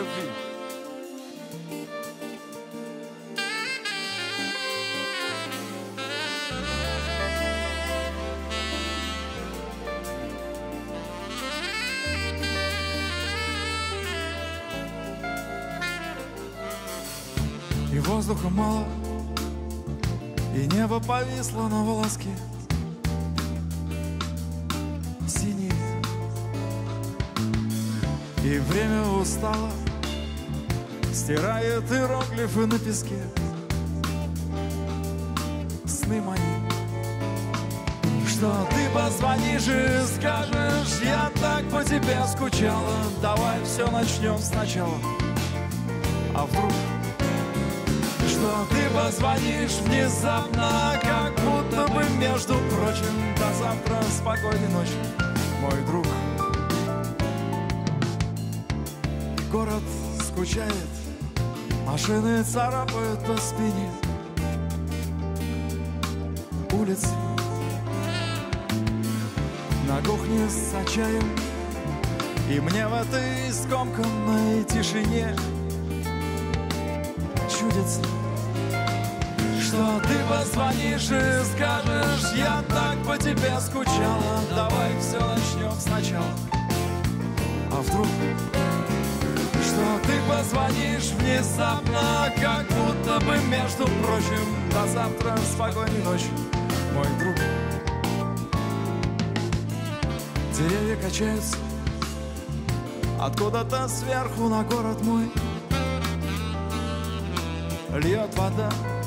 любви. И воздуха мало, и небо повисло на волоске. Синее, и время устало, стирает иероглифы на песке. Сны мои, что ты позвонишь и скажешь: я так по тебе скучала, давай все начнем сначала. А вдруг, что ты позвонишь внезапно, как будто бы, между прочим: до завтра, спокойной ночи, мой друг. И город скучает, машины царапают по спине. Улицы на кухне с чаем, и мне в этой скомканной тишине чудится, что ты позвонишь и скажешь: я так по тебе скучала, давай все начнем сначала. А вдруг, что ты позвонишь внезапно, как будто бы, между прочим: до завтра, спокойной ночи, мой друг. Деревья качаются откуда-то сверху на город мой. Льет вода,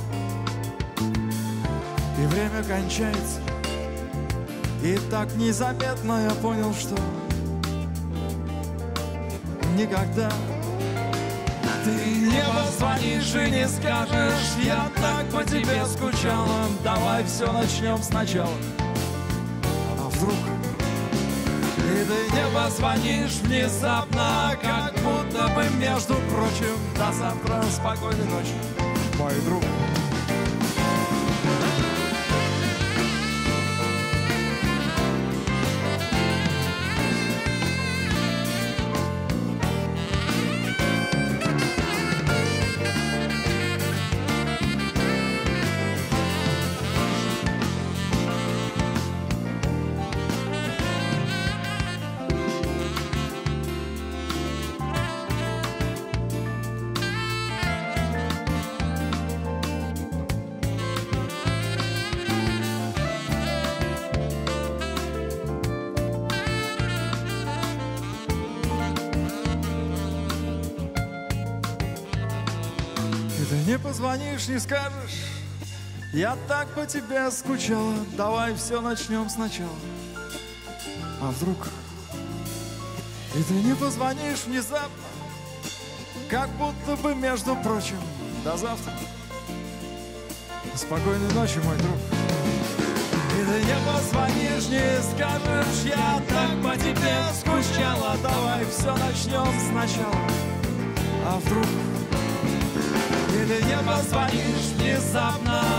и время кончается. И так незаметно я понял, что никогда ты не позвонишь и не скажешь: я так по тебе скучала, давай все начнем сначала. А вдруг и ты не позвонишь внезапно, как будто бы, между прочим: до завтра, спокойной ночи, мой друг. Не позвонишь, не скажешь: я так по тебе скучала, давай все начнем сначала. А вдруг и ты не позвонишь внезапно, как будто бы, между прочим: до завтра, спокойной ночи, мой друг. И ты не позвонишь, не скажешь: я так по тебе скучала, давай все начнем сначала. А вдруг и ты не позвонишь внезапно,